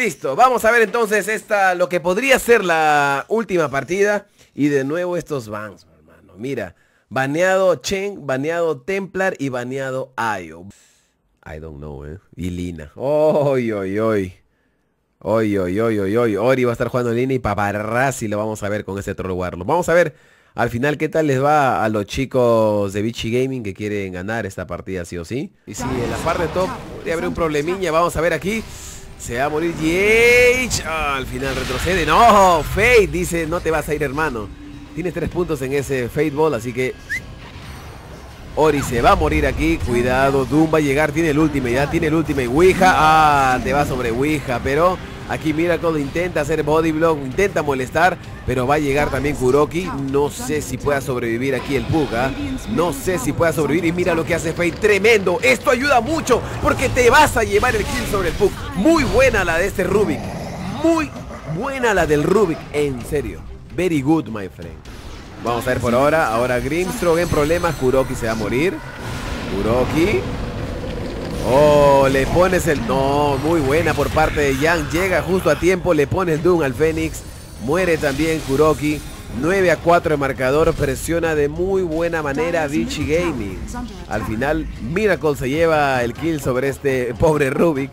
Listo, vamos a ver entonces lo que podría ser la última partida. Y de nuevo estos bans, hermano. Mira, baneado Chen, baneado Templar y baneado Ayo. I don't know, y Lina. Oy, oy, oy. Oy, oy, oy, oy, oy. Ori va a estar jugando Lina y Paparazzi lo vamos a ver con ese Troll Warlock. Vamos a ver al final qué tal les va a los chicos de Vichy Gaming que quieren ganar esta partida sí o sí. Y si en la parte top podría haber un problemiña, vamos a ver aquí. Se va a morir GH. Al final retrocede. No, Fate dice, no te vas a ir, hermano. Tienes 3 puntos en ese Fate Ball, así que Ori se va a morir aquí. Cuidado, Doom va a llegar. Tiene el ultimate, ya tiene el ultimate. Ouija, te va sobre Ouija, pero aquí Miracle intenta hacer body block, intenta molestar, pero va a llegar también Kuroki. No sé si pueda sobrevivir aquí el Pug, no sé si pueda sobrevivir. Y mira lo que hace Fate, tremendo. Esto ayuda mucho porque te vas a llevar el kill sobre el Pug. Muy buena la de este Rubik, muy buena la del Rubik, en serio. Very good, my friend. Vamos a ver por ahora Grimstrong en problemas. Kuroki se va a morir. Kuroki. Oh, le pones el... No, muy buena por parte de Yang. Llega justo a tiempo, le pone el Doom al Fénix. Muere también Kuroki. 9-4 de marcador. Presiona de muy buena manera Vichy Gaming. Al final Miracle se lleva el kill sobre este pobre Rubik.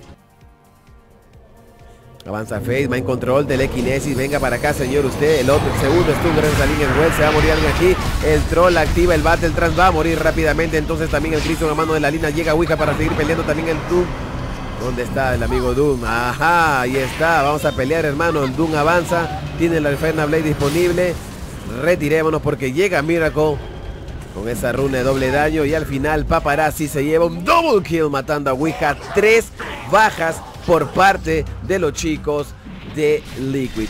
Avanza Fate, Mind Control, telequinesis. Venga para acá, señor, usted. El segundo stun gracias a Lingen Well. Se va a morir alguien aquí. El Troll activa el Battle Trance. Va a morir rápidamente. Entonces también el Cristo en la mano de la línea. Llega Ouija para seguir peleando también el Doom. ¿Dónde está el amigo Doom? Ajá, ahí está. Vamos a pelear, hermano. El Doom avanza. Tiene la Infernal Blade disponible. Retirémonos porque llega Miracle con esa runa de doble daño. Y al final Paparazzi se lleva un double kill matando a Ouija. 3 bajas por parte de los chicos de Liquid.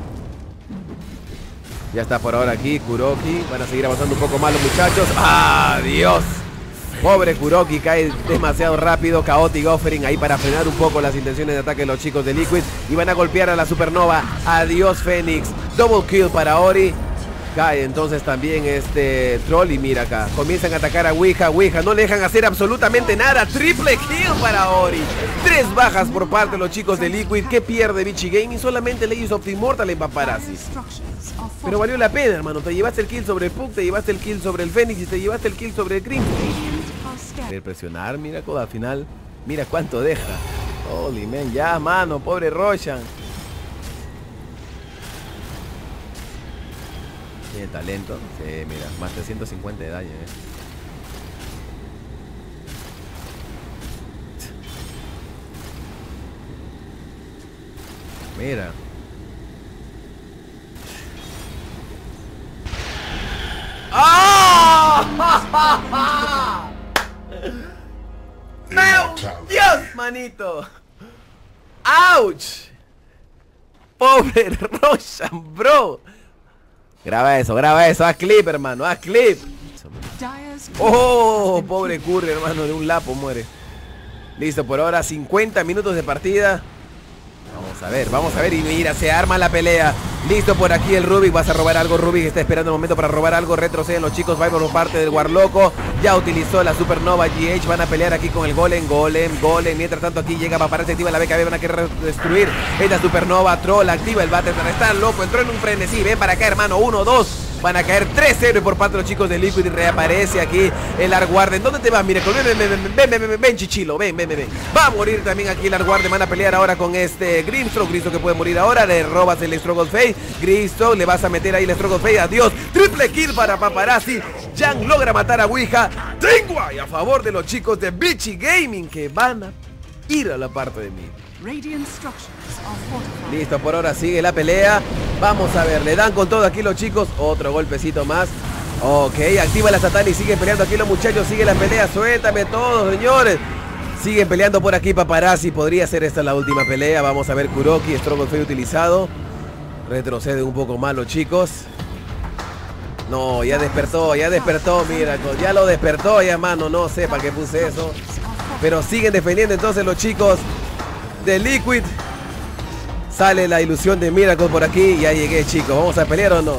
Ya está por ahora aquí Kuroki. Van a seguir avanzando un poco más los muchachos. ¡Adiós! Pobre Kuroki, cae demasiado rápido. Chaotic Offering ahí para frenar un poco las intenciones de ataque de los chicos de Liquid. Y van a golpear a la Supernova. ¡Adiós, Fénix! Double kill para Ori. Cae entonces también este Troll y mira acá. Comienzan a atacar a Ouija. Ouija no le dejan hacer absolutamente nada. Triple kill para Ori. 3 bajas por parte de los chicos de Liquid. ¿Qué pierde Vichy Gaming? Solamente Legends of Immortal en Paparazzi. Pero valió la pena, hermano. Te llevaste el kill sobre el Pug, te llevaste el kill sobre el Fénix y te llevaste el kill sobre el Grim. Querer presionar, mira, al final. Mira cuánto deja. Holy man, ya, mano, pobre Roshan. Tiene talento, sí, mira, más 350 de daño, Mira. ¡Oh! ¡No! ¡Dios, manito! ¡Auch! Pobre Roshan, bro. Graba eso, haz clip, hermano, haz clip. Oh, pobre Curry, hermano, de un lapo muere. Listo, por ahora 50 minutos de partida. Vamos a ver, y mira, se arma la pelea. Listo por aquí el Rubik, vas a robar algo. Rubik está esperando el momento para robar algo. Retroceden los chicos, va por parte del Warloco. Ya utilizó la Supernova GH, van a pelear aquí con el Golem. Mientras tanto aquí llega Paparazzi, activa la BKB, van a querer destruir esta Supernova. Troll activa el Battle, está loco, entró en un frenesí. Ven para acá, hermano, 1-2. Van a caer 3-0 por parte de los chicos de Liquid y reaparece aquí el Arguarden. ¿Dónde te vas, Miracle? Ven, Chichilo, ven. Va a morir también aquí el Arguarden. Van a pelear ahora con este Grimstrong que puede morir ahora. Le robas el Struggle Fate. Grimstrong, le vas a meter ahí el Struggle Fate. Adiós. Triple kill para Paparazzi. Yang logra matar a Ouija. Tenguay a favor de los chicos de Vichy Gaming que van a ir a la parte de mí. Listo, por ahora sigue la pelea. Vamos a ver, le dan con todo aquí los chicos. Otro golpecito más. Ok, activa la Satana y siguen peleando aquí los muchachos. Sigue la pelea, suéltame todos, señores. Siguen peleando por aquí Paparazzi. Podría ser esta la última pelea. Vamos a ver Kuroki, Struggle Fate utilizado. Retroceden un poco más los chicos. No, ya despertó, mira, ya lo despertó, ya, mano, no sé para qué puse eso. Pero siguen defendiendo entonces los chicos de Liquid. Sale la ilusión de Miracle por aquí. Ya llegué, chicos, ¿vamos a pelear o no?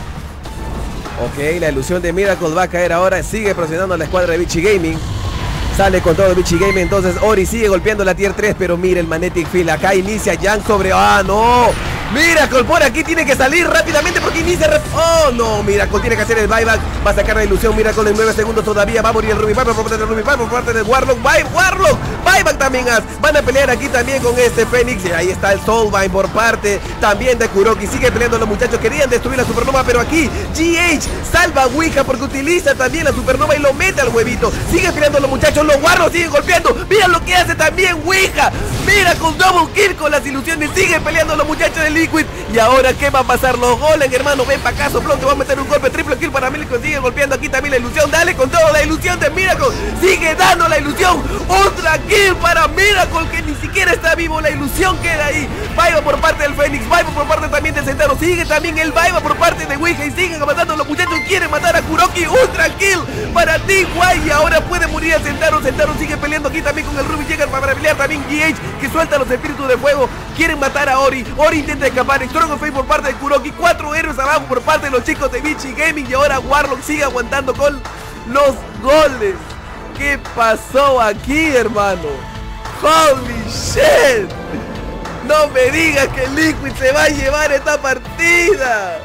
Ok, la ilusión de Miracle va a caer ahora. Sigue presionando a la escuadra de Vichy Gaming. Sale con todo Vichy Game. Entonces Ori sigue golpeando la tier 3. Pero mira el Magnetic Field. Acá inicia Yang sobre... ¡Ah, no! Miracle por aquí tiene que salir rápidamente porque inicia... ¡Oh, no! Miracle tiene que hacer el buyback. Va a sacar la ilusión. Miracle en 9 segundos todavía. Va a morir el Ruby. Va por parte del Ruby. Va por parte del Warlock. Warlock. Buyback también has. Van a pelear aquí también con este Fénix. Y ahí está el Soulbind por parte también de Kuroki. Sigue peleando los muchachos. Querían destruir la Supernova. Pero aquí GH salva a Ouija porque utiliza también la Supernova y lo mete al huevito. Sigue peleando los muchachos. Los Warlocks siguen golpeando. Mira lo que hace también Ouija. Mira con double kill con las ilusiones. Siguen peleando los muchachos de Liquid. Y ahora ¿qué va a pasar? Los Golem, hermano. Ven para acá, Soplón, te va a meter un golpe. Triple kill para Miracle. Sigue golpeando aquí también la ilusión. Dale con todo la ilusión de Miracle. Sigue dando la ilusión. Otra kill para Miracle, que ni siquiera está vivo. La ilusión queda ahí. Vaiva por parte del Fénix. Vaiva por parte también del Centauro. Sigue también el Vaiva por parte de Ouija. Y siguen matando los muchachos. Quieren matar a Kuroki. Ultra kill para D.Y. Y ahora puede morir el Centauro. Centauro sigue peleando aquí también con el Ruby. Llegan para pelear también GH, que suelta los espíritus de fuego. Quieren matar a Ori. Ori intenta escapar. Strong of Fate por parte de Kuroki. 4 héroes abajo por parte de los chicos de Vichy Gaming. Y ahora Warlock sigue aguantando con los goles. ¿Qué pasó aquí, hermano? Holy shit. No me digas que Liquid se va a llevar esta partida.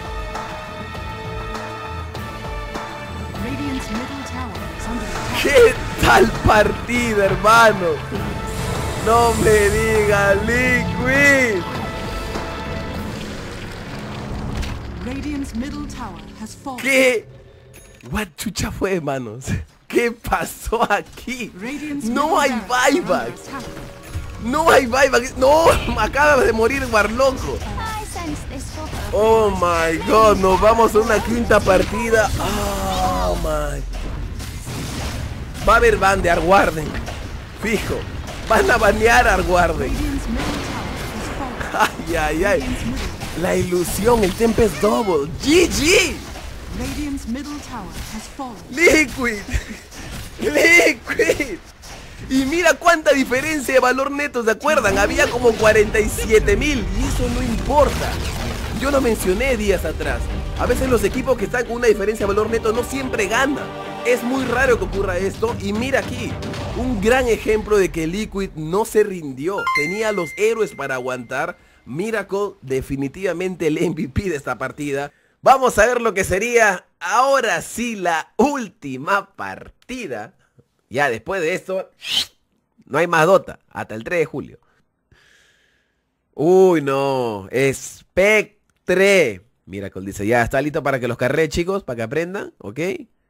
¿Qué tal partida, hermano? No me digas, Liquid. ¿Qué? What chucha fue, hermanos? ¿Qué pasó aquí? No hay buyback. No hay buyback. No, acaba de morir Warloco. Oh my god, nos vamos a una quinta partida. Oh my. Va a haber ban de Arwarden. Fijo. Van a banear a Arwarden. Ay, ay, ay. La ilusión, el Tempest Double. GG. Liquid. Liquid. Y mira cuánta diferencia de valor neto, ¿se acuerdan? Había como 47,000 y eso no importa. Yo lo mencioné días atrás. A veces los equipos que están con una diferencia de valor neto no siempre ganan. Es muy raro que ocurra esto. Y mira aquí, un gran ejemplo de que Liquid no se rindió. Tenía los héroes para aguantar. Miracle, definitivamente el MVP de esta partida. Vamos a ver lo que sería ahora sí la última partida. Ya después de esto, no hay más Dota. Hasta el 3 de julio. Uy, no. Spectre. Miracle dice, ya está listo para que los carree, chicos. Para que aprendan, ¿ok?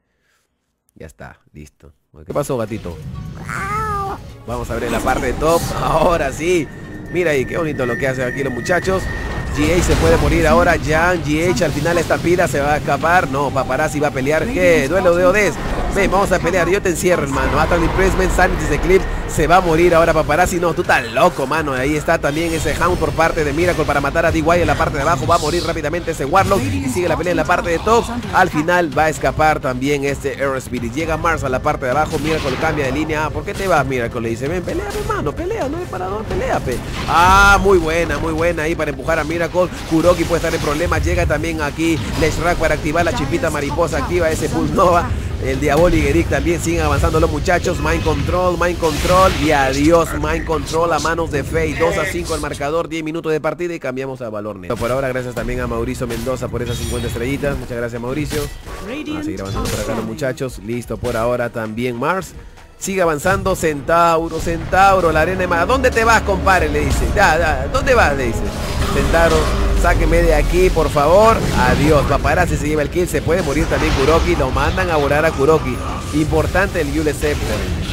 Ya está, listo. ¿Qué pasó, gatito? Vamos a ver en la parte de top. Ahora sí. Mira ahí, qué bonito lo que hacen aquí los muchachos. GH se puede morir ahora. Jan, GH al final esta pila se va a escapar. No, Paparazzi va a pelear. ¿Qué? Duelo de ODS. Ven, vamos a pelear. Yo te encierro, hermano. Atal Impressment, Sanity Eclipse. Se va a morir ahora Paparazzi. No, tú estás loco, mano. Ahí está también ese Hound por parte de Miracle para matar a D.Y. en la parte de abajo. Va a morir rápidamente ese Warlock. Y sigue la pelea en la parte de top. Al final va a escapar también este Air Spirit. Llega Mars a la parte de abajo. Miracle cambia de línea. ¿Por qué te vas, Miracle? Le dice, ven, pelea, hermano. Pelea, no hay parador. Pelea, pe. Ah, muy buena ahí para empujar a Miracle. Kuroki puede estar en problemas. Llega también aquí Leshrac para activar la chispita mariposa. Activa ese Pulse Nova. El Diabolic Eric también. Siguen avanzando los muchachos. Mind Control. Y adiós Mind Control a manos de Fate. 2-5 el marcador. 10 minutos de partida y cambiamos a valor neto. Por ahora, gracias también a Mauricio Mendoza por esas 50 estrellitas. Muchas gracias, Mauricio. Vamos a seguir avanzando por acá los muchachos. Listo por ahora también Mars. Sigue avanzando Centauro, la arena de Mar. ¿Dónde te vas, compadre? Le dice. ¿Dónde vas? Le dice. Centauro, sáqueme de aquí, por favor. Adiós. Paparazzi se lleva el kill. Se puede morir también Kuroki. Lo mandan a volar a Kuroki. Importante el Yule Scepter.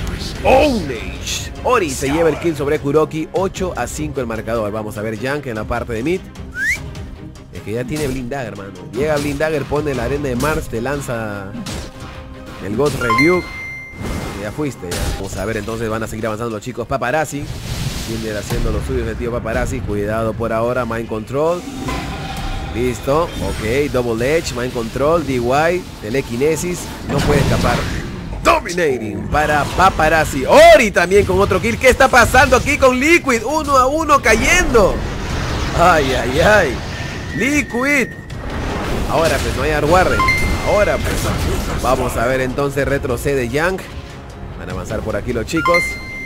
Ownage. Ori se lleva el kill sobre Kuroki. 8-5 el marcador. Vamos a ver Jank en la parte de mid. Es que ya tiene Blinddagger, hermano. Llega Blinddagger, pone la arena de Mars, te lanza el Ghost Review. Ya fuiste, ya. Vamos a ver, entonces van a seguir avanzando los chicos. Paparazzi viene haciendo los suyos el tío Paparazzi. Cuidado por ahora, Mind Control. Listo, ok, Double Edge, Mind Control, DY, Telekinesis. No puede escapar. Dominating para Paparazzi. Ori también con otro kill. ¿Qué está pasando aquí con Liquid? 1-1 cayendo. Ay, ay, ay. Liquid. Ahora pues no hay Arwarden. Ahora pues vamos a ver entonces retrocede Yang. Van a avanzar por aquí los chicos.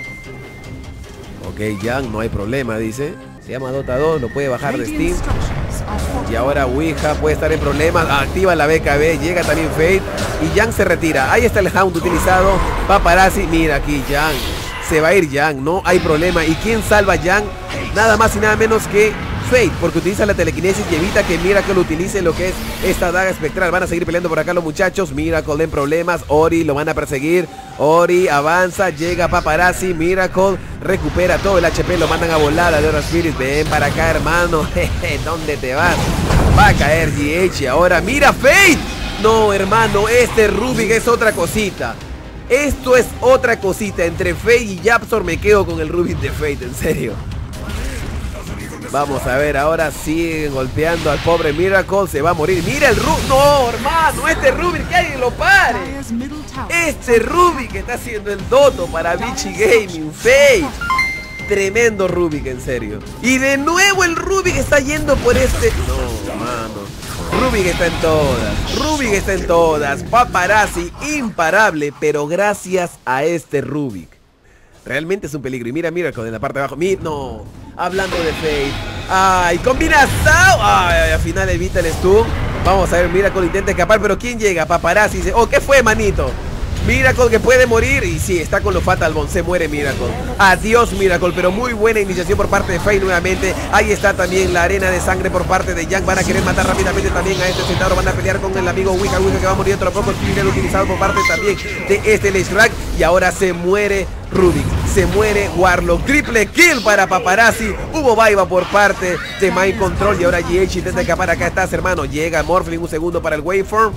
Ok, Yang, no hay problema, dice. Se llama Dota 2, lo puede bajar de Steam. Y ahora Ouija puede estar en problemas. Activa la BKB, llega también Fate. Y Yang se retira. Ahí está el Hound utilizado. Paparazzi, mira aquí Yang. Se va a ir Yang, no hay problema. ¿Y quién salva a Yang? Nada más y nada menos que Fate, porque utiliza la telequinesis y evita que Miracle utilice lo que es esta daga espectral. Van a seguir peleando por acá los muchachos. Miracle en problemas. Ori lo van a perseguir. Ori avanza, llega Paparazzi. Miracle recupera todo el HP. Lo mandan a volar a Dora Spirit. Ven para acá, hermano. ¿Dónde te vas? Va a caer GH. Y ahora mira Fate. No, hermano, este Rubik es otra cosita. Esto es otra cosita. Entre Fate y Yapzor me quedo con el Rubik de Fate, en serio. Vamos a ver, ahora siguen golpeando al pobre Miracle. Se va a morir. Mira el Rubik. No, hermano, este Rubik, que alguien lo pare. Este Rubik que está haciendo el doto para Vichy Gaming. Fate. Tremendo Rubik, en serio. Y de nuevo el Rubik está yendo por este. No, mano. Rubik está en todas. Rubik está en todas. Paparazzi imparable, pero gracias a este Rubik. Realmente es un peligro. Y mira Miracle en la parte de abajo. No. Hablando de Fate. ¡Ay! ¡Combinación! ¡Ay! Al final evita el stun. Vamos a ver, Miracle intenta escapar. Pero ¿quién llega? Paparazzi dice: oh, ¿qué fue, manito? Miracle que puede morir. Y sí, está con los Fatal Bond. Se muere Miracle. Adiós Miracle. Pero muy buena iniciación por parte de Fate nuevamente. Ahí está también la arena de sangre por parte de Yang. Van a querer matar rápidamente también a este Centauro. Van a pelear con el amigo Ouija. Ouija que va a morir dentro de poco. Thriller utilizado por parte también de este Leishrak. Y ahora se muere Rubik. Se muere Warlock. Triple kill para Paparazzi. Hubo Vaiva por parte de Mind Control. Y ahora GH intenta escapar. Acá estás, hermano. Llega Morphling. Un segundo para el Waveform.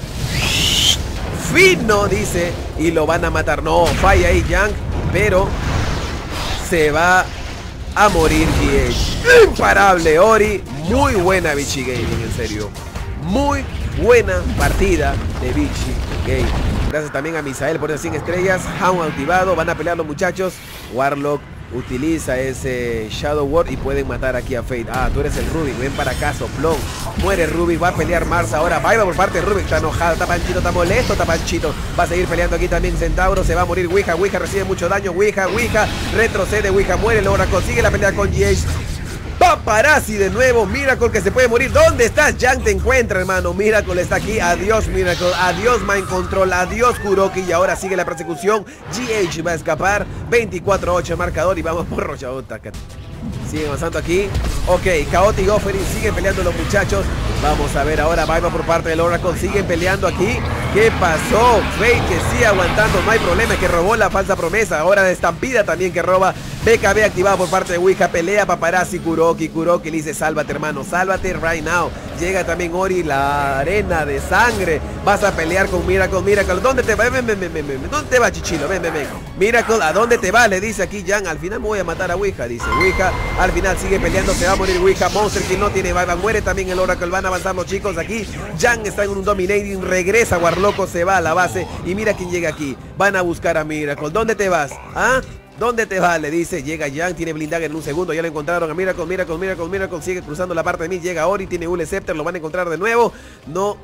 Fino, dice. Y lo van a matar. No, falla ahí Yang. Pero se va a morir GH. Imparable Ori. Muy buena Vichy Gaming, en serio. Muy buena partida de Vichy Gaming. Gracias también a Misael por esas 100 estrellas. Hound activado. Van a pelear los muchachos. Warlock utiliza ese Shadow Ward y pueden matar aquí a Fate. Ah, tú eres el Rubik. Ven para acá, soplón. Muere Rubik. Va a pelear Mars ahora. Vaiva por parte de Rubik. Está enojado. Está Panchito. Está molesto. Está Panchito. Va a seguir peleando aquí también Centauro. Se va a morir Ouija. Ouija recibe mucho daño. Ouija. Retrocede. Ouija muere. Logra consigue la pelea con GH. Paparazzi de nuevo. Miracle que se puede morir. ¿Dónde estás? Yang te encuentra, hermano. Miracle está aquí. Adiós Miracle. Adiós Mind Control. Adiós Kuroki. Y ahora sigue la persecución. GH va a escapar. 24-8 marcador. Y vamos por Rochaota. Siguen avanzando aquí. Ok, Chaotic Offering. Siguen peleando los muchachos. Vamos a ver ahora. Vaiva por parte del Oracle. Siguen peleando aquí. ¿Qué pasó? Fate que sigue aguantando. No hay problema. Que robó la falsa promesa. Ahora de Estampida también que roba. BKB activado por parte de Ouija. Pelea Paparazzi. Kuroki le dice: sálvate, hermano. Sálvate right now. Llega también Ori. La arena de sangre. Vas a pelear con Miracle. Miracle, ¿dónde te va? Ven. ¿Dónde te va, Chichilo? Ven. Miracle, ¿a dónde te va? Le dice aquí Yang. Al final me voy a matar a Ouija. Dice Ouija. Al final sigue peleando. Se va a morir Ouija. Monster Kill no tiene Vaiva. Muere también el Oracle. Van a avanzar los chicos aquí. Yang está en un dominating. Regresa Warloco. Se va a la base. Y mira quién llega aquí. Van a buscar a Miracle. ¿Dónde te vas? ¿Ah? ¿Dónde te vas? Le dice. Llega Yang, tiene blindaje en un segundo. Ya lo encontraron a Miracle. Sigue cruzando la parte de mí. Llega Ori, tiene Ule Scepter. Lo van a encontrar de nuevo. No.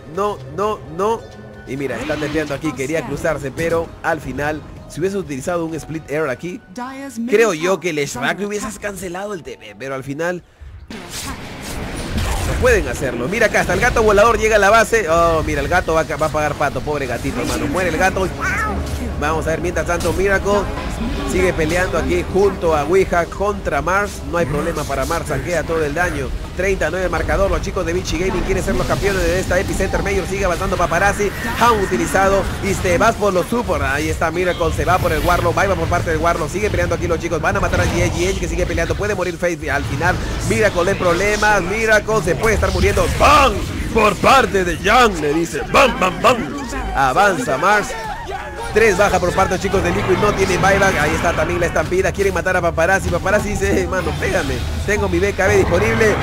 Y mira, están desviando aquí. Quería cruzarse, pero al final, si hubiese utilizado un split error aquí, creo yo que el Leishrak le hubieses cancelado el TV. Pero al final no pueden hacerlo. Mira acá, hasta el gato volador llega a la base. Oh, mira, el gato va a pagar pato. Pobre gatito, hermano. Muere el gato. Vamos a ver, mientras tanto Miracle sigue peleando aquí junto a Ouija contra Mars. No hay problema para Mars, saquea todo el daño. 39 marcador, los chicos de Vichy Gaming quieren ser los campeones de esta Epicenter Major. Sigue avanzando Paparazzi, Hound utilizado y te vas por los support. Ahí está Miracle, se va por el Warlock, va por parte del Warlock. Sigue peleando aquí los chicos, van a matar a GH que sigue peleando, puede morir Fate al final. Miracle en problemas, Miracle se puede estar muriendo. ¡Bam! Por parte de Yang, le dice. ¡Bam! Avanza Mars. 3 baja por parte de los chicos de Liquid, no tiene buyback. Ahí está también la estampida. Quieren matar a Paparazzi. Paparazzi dice: mano, pégame. Tengo mi BKB disponible.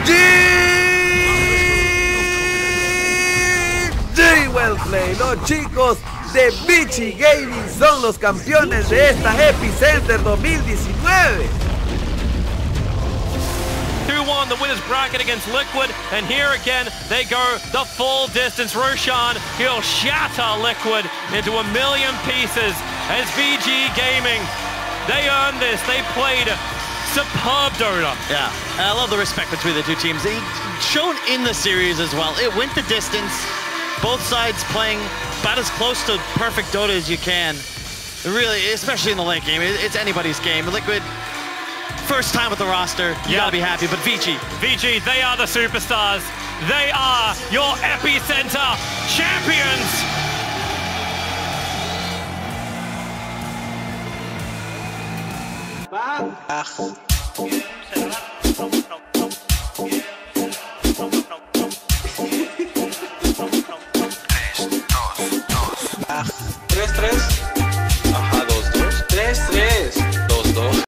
Well play. Los chicos de Vichy Gaming son los campeones de esta Epicenter 2019. 2-1 the winners bracket against Liquid, and here again they go the full distance. Roshan, he'll shatter Liquid into a million pieces as VG Gaming. They earned this. They played superb Dota. Yeah, and I love the respect between the two teams. They shown in the series as well. It went the distance. Both sides playing about as close to perfect Dota as you can. Really, especially in the late game, it's anybody's game. Liquid, first time with the roster, you gotta be happy, but VG, they are the superstars. They are your epicenter champions. Tres.